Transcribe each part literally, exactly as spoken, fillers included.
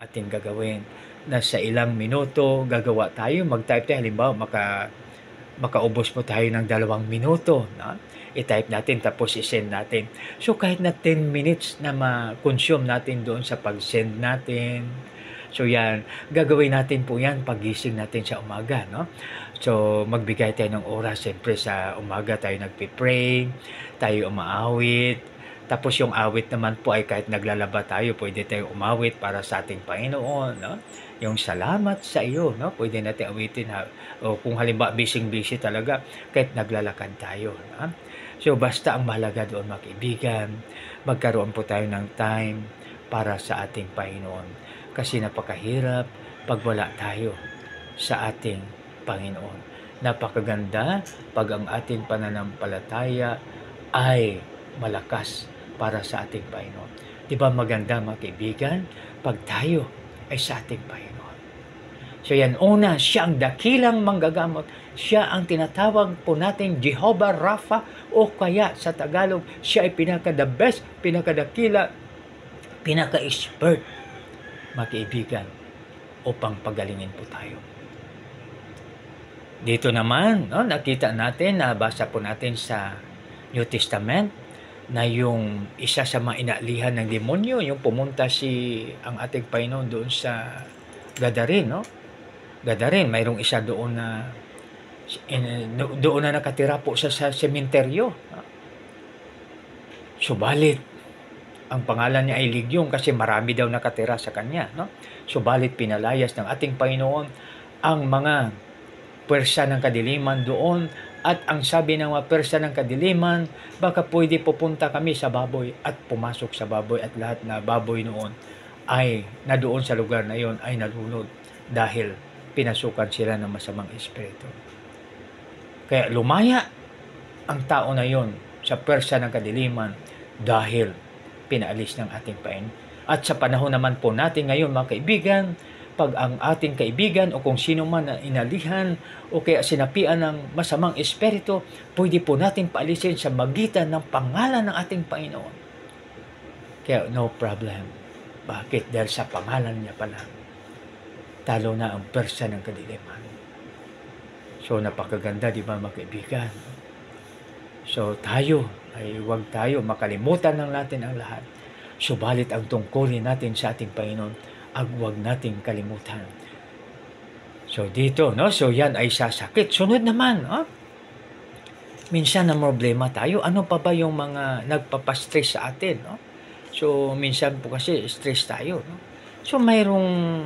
Ating gagawin na sa ilang minuto gagawa tayo, mag-type tayo halimbawa maka makaubos po tayo ng dalawang minuto, no? I-type natin tapos i-send natin. So kahit na ten minutes na ma-consume natin doon sa pag-send natin. So yan, gagawin natin po yan paggising natin sa umaga, no? So magbigay tayo ng oras, siyempre sa umaga tayo nagpi-pray, tayo umaawit. Tapos yung awit naman po ay kahit naglalaba tayo, pwede tayong umawit para sa ating Panginoon, no? Yung salamat sa iyo, no? Pwede natin awitin, ha? O kung halimbawa busy-busy talaga, kahit naglalakad tayo, no? So basta ang mahalaga doon, mga kaibigan, magkaroon po tayo ng time para sa ating Panginoon. Kasi napakahirap pag wala tayo sa ating Panginoon. Napakaganda pag ang ating pananampalataya ay malakas para sa ating Panginoon. Di ba maganda, mga kaibigan, pag tayo ay sa ating Panginoon. So yan, una, siya ang dakilang manggagamot. Siya ang tinatawag po natin Jehovah Rapha, o kaya sa Tagalog, siya ay pinaka-the best, pinaka-dakila, pinaka-expert, mga kaibigan, upang pagalingin po tayo. Dito naman, no, nakita natin, nabasa po natin sa New Testament, na yung isa sa mga inaalihan ng demonyo, yung pumunta si ang ating Panginoon doon sa Gadarin, no? Gadarin, mayroong isa doon na in, doon na nakatira po siya sa sementeryo. No? Subalit, ang pangalan niya ay Legion kasi marami daw nakatira sa kanya, no? Subalit pinalayas ng ating Panginoon ang mga puwersa ng kadiliman doon. At ang sabi ng mga persa ng kadiliman, baka pwede pupunta kami sa baboy at pumasok sa baboy at lahat na baboy noon ay na doon sa lugar na yon ay nalunod dahil pinasukan sila ng masamang espiritu. Kaya lumaya ang tao na yon sa persa ng kadiliman dahil pinaalis ng ating Panginoon. At sa panahon naman po natin ngayon, mga kaibigan, pag ang ating kaibigan o kung sino man na inalihan o kaya sinapian ng masamang espiritu, pwede po natin paalisin sa magitan ng pangalan ng ating Panginoon. Kaya no problem. Bakit? Dahil sa pangalan niya pala, talo na ang persa ng kadiliman. So napakaganda, di ba, mga kaibigan? So tayo ay huwag tayo makalimutan ng natin ang lahat. Subalit ang tungkulin natin sa ating Panginoon, ang huwag nating kalimutan. So dito, no? So yan ay sasakit. Sunod naman, no? Minsan na problema tayo, ano pa ba yung mga nagpapastress sa atin, no? So minsan po kasi stress tayo, no? So mayroong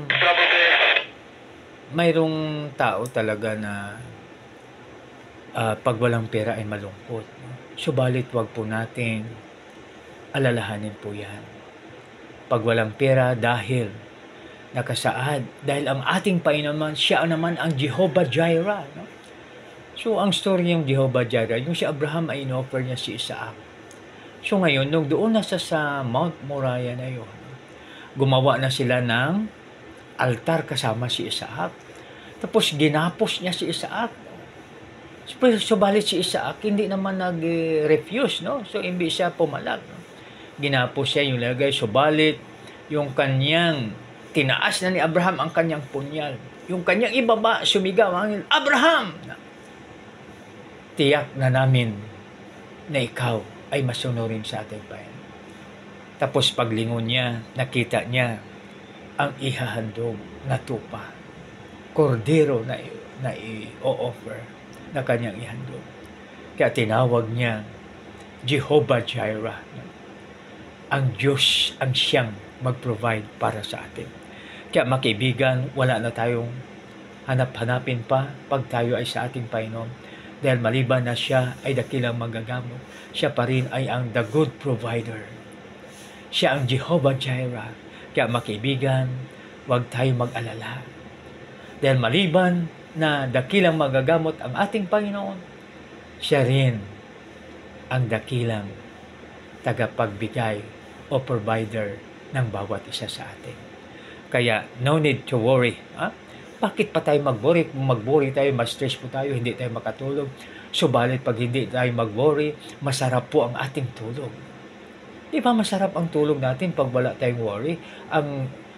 mayroong tao talaga na uh, pag walang pera ay malungkot, no? Subalit wag po natin alalahanin po yan. Pag walang pera dahil nakasaad, dahil ang ating Panginoon, siya naman ang Jehovah Jireh, no? So ang story ng Jehovah Jireh, yung si Abraham ay inoffer niya si Isaac. So ngayon, nung doon na sa, sa Mount Moriah na yun, gumawa na sila ng altar kasama si Isaac. Tapos ginapos niya si Isaac. Subalit si Isaac hindi naman nag-refuse, no? So hindi siya pumalag, no? Ginapos siya yung lagay, subalit yung kanyang tinaas na ni Abraham ang kanyang punyal. Yung kanyang ibaba, sumigaw, Abraham! Tiyak na namin na ikaw ay masunurin sa ating Panginoon. Tapos paglingon niya, nakita niya ang ihahandog na tupa. Kordero na, na i-offer na kanyang ihandog. Kaya tinawag niya Jehovah Jireh. Ang Diyos ang siyang mag-provide para sa atin. Kaya makaibigan, wala na tayong hanap-hanapin pa pag tayo ay sa ating Panginoon. Dahil maliban na siya ay dakilang magagamot, siya pa rin ay ang the good provider. Siya ang Jehovah Jireh. Kaya makaibigan, huwag tayo mag-alala. Dahil maliban na dakilang magagamot ang ating Panginoon, siya rin ang dakilang tagapagbigay o provider ng bawat isa sa atin. Kaya no need to worry. Ha? Bakit pa tayo mag-worry? Kung mag-worry tayo, ma-stress po tayo, hindi tayo makatulog. Subalit pag hindi tayo mag-worry, masarap po ang ating tulog. Di ba masarap ang tulog natin pag wala tayong worry? Ang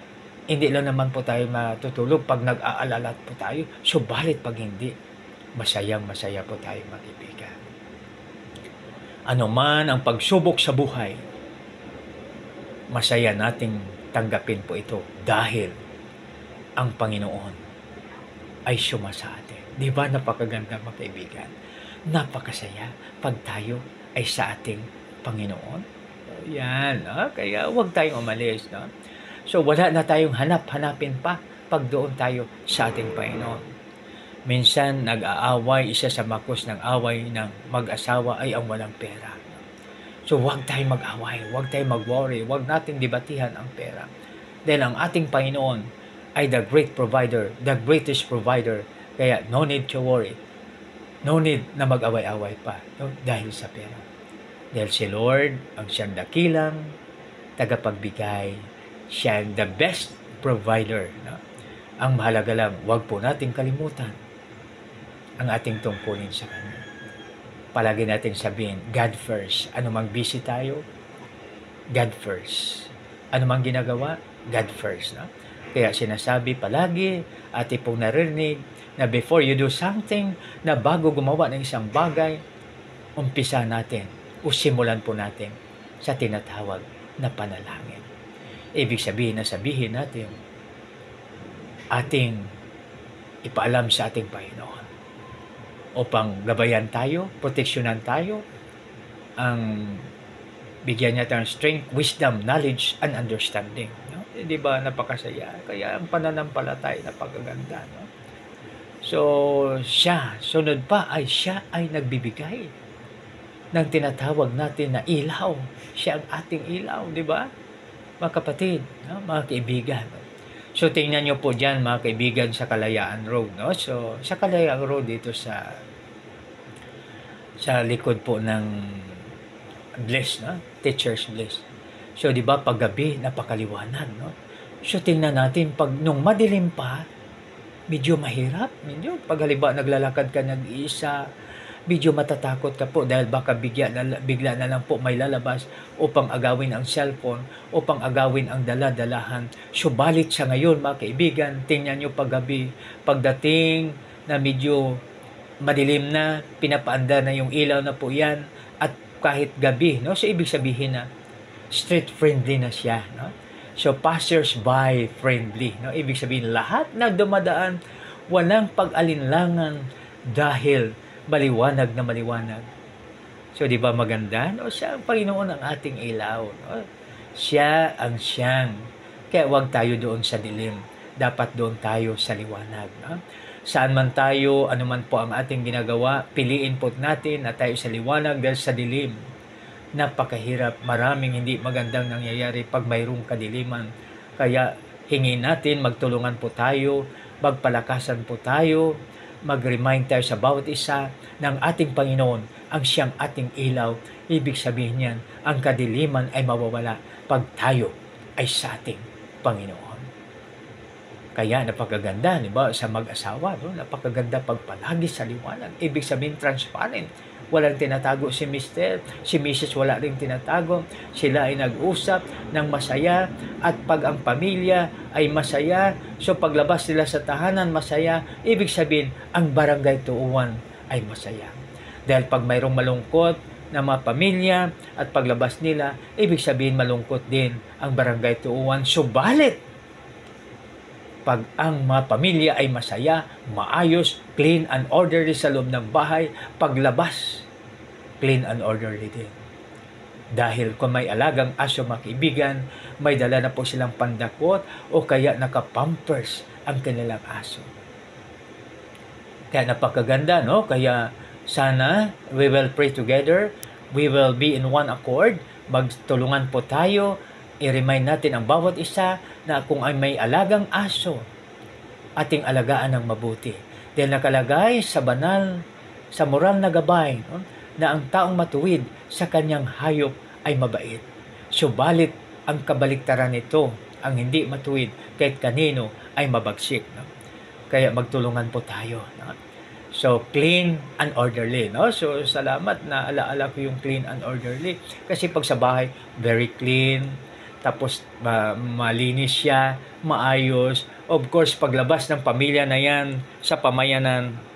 hindi lang naman po tayo matutulog pag nag-aalala po tayo. Subalit pag hindi, masayang masaya po tayo, mga kaibigan. Ano man ang pagsubok sa buhay, masaya nating tanggapin po ito dahil ang Panginoon ay suma sa atin. Di ba napakaganda, mga kaibigan? Napakasaya pag tayo ay sa ating Panginoon. Yan, no? Kaya huwag tayong umalis. No? So wala na tayong hanap-hanapin pa pag doon tayo sa ating Panginoon. Minsan nag-aaway, isa sa makos ng away ng mag-asawa ay ang walang pera. So huwag tayong mag-away, huwag tayong mag-worry, huwag natin debatihan ang pera. Dahil ang ating Panginoon ay the great provider, the greatest provider. Kaya no need to worry. No need na mag-away-away pa, no? Dahil sa pera. Dahil si Lord ang siyang dakilang tagapagbigay, siyang the best provider. No? Ang mahalaga lang, huwag po natin kalimutan ang ating tungkulin sa Kanya. Palagi natin sabihin, God first. Ano mang busy tayo, God first. Ano mang ginagawa, God first. No? Kaya sinasabi palagi, ati pong narinig, na before you do something, na bago gumawa ng isang bagay, umpisa natin, o simulan po natin sa tinatawag na panalangin. Ibig sabihin na sabihin natin, ating ipaalam sa ating Panginoon upang gabayan tayo, proteksyonan tayo, ang bigyan niya tayong strength, wisdom, knowledge, and understanding. No? Eh, di ba napakasaya? Kaya ang pananampalataya napakaganda. No? So, siya, sunod pa ay siya ay nagbibigay ng tinatawag natin na ilaw. Siya ang ating ilaw, di ba? Mga kapatid, no? Mga kaibigan. So, tingnan nyo po dyan, mga kaibigan, sa Kalayaan Road. No? So, sa Kalayaan Road, dito sa sa likod po ng Bliss, no? Teacher's Bliss. So, di ba, paggabi, napakaliwanag, no? So, tingnan natin, pag nung madilim pa, medyo mahirap. Medyo, pag halimbawa, naglalakad ka nag-iisa, medyo matatakot ka po dahil baka bigla na, bigla na lang po may lalabas upang agawin ang cellphone, upang agawin ang dala-dalahan. Subalit sa ngayon, mga kaibigan, tingnan nyo paggabi, pagdating na medyo madilim na, pinapaanda na yung ilaw na po yan, at kahit gabi, no? So, ibig sabihin na street friendly na siya, no? So, passers-by friendly, no? Ibig sabihin, lahat na dumadaan, walang pag-alinlangan dahil maliwanag na maliwanag. So, di ba maganda? No? Siya ang Panginoon ang ating ilaw. No? Siya ang siyang. Kaya huwag tayo doon sa dilim. Dapat doon tayo sa liwanag. No? Saan man tayo, anuman po ang ating ginagawa, piliin po natin na tayo sa liwanag dahil sa dilim. Napakahirap. Maraming hindi magandang nangyayari pag mayroong kadiliman. Kaya hingin natin, magtulungan po tayo, magpalakasan po tayo, mag-remind tayo sa bawat isa ng ating Panginoon ang siyang ating ilaw. Ibig sabihin niyan, ang kadiliman ay mawawala pag tayo ay sa ating Panginoon. Kaya napakaganda, di ba, sa mag-asawa, no? Napakaganda pag palagi sa liwanag. Ibig sabihin, transparent. Walang tinatago si Mister, si Missus wala ring tinatago. Sila ay nag-usap ng masaya, at pag ang pamilya ay masaya, so paglabas nila sa tahanan masaya, ibig sabihin ang barangay tuuan ay masaya. Dahil pag mayroong malungkot na mga pamilya at paglabas nila, ibig sabihin malungkot din ang barangay tuuan. Subalit, pag ang mga pamilya ay masaya, maayos, clean and orderly sa loob ng bahay, paglabas, clean and orderly din. Dahil kung may alagang aso, mga kaibigan, may dala na po silang pandakot o kaya nakapampers ang kanilang aso. Kaya napakaganda, no? Kaya sana we will pray together, we will be in one accord, magtulungan po tayo, i-remind natin ang bawat isa na kung ay may alagang aso, ating alagaan ng mabuti. Dahil nakalagay sa banal, sa moral na gabay, no? Na ang taong matuwid sa kanyang hayop ay mabait. Subalit ang kabaliktaran nito, ang hindi matuwid kahit kanino ay mabagsik. No? Kaya magtulungan po tayo. No? So, clean and orderly. No? So, salamat na alaala ko yung clean and orderly. Kasi pag sa bahay, very clean, tapos ma- malinis siya, maayos. Of course, paglabas ng pamilya na yan sa pamayanan,